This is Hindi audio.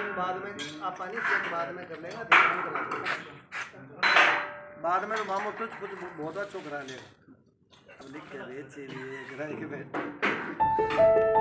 बाद में आप पानी चेक बाद में कर लेगा, बाद में तो मामू कुछ बहुत अच्छा करा लेगा। अब लिख के बेच लिए